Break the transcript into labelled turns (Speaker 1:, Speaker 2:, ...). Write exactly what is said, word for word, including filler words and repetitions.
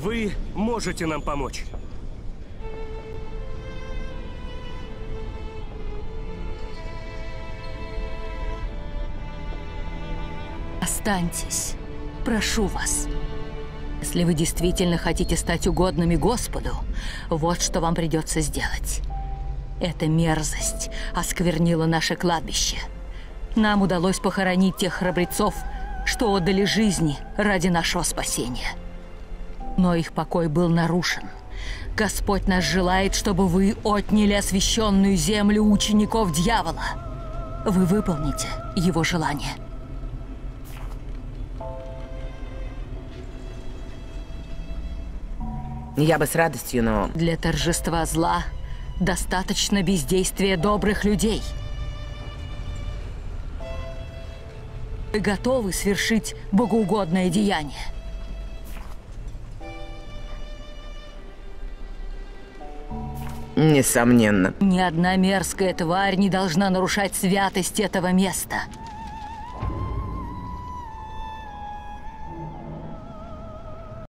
Speaker 1: Вы можете нам помочь.
Speaker 2: Останьтесь. Прошу вас. Если вы действительно хотите стать угодными Господу, вот что вам придется сделать. Эта мерзость осквернила наше кладбище. Нам удалось похоронить тех храбрецов, что отдали жизни ради нашего спасения. Но их покой был нарушен. Господь нас желает, чтобы вы отняли освященную землю учеников дьявола. Вы выполните его желание.
Speaker 3: Я бы с радостью, но...
Speaker 2: Для торжества зла достаточно бездействия добрых людей. Вы готовы свершить богоугодное деяние?
Speaker 3: Несомненно.
Speaker 2: Ни одна мерзкая тварь не должна нарушать святость этого места.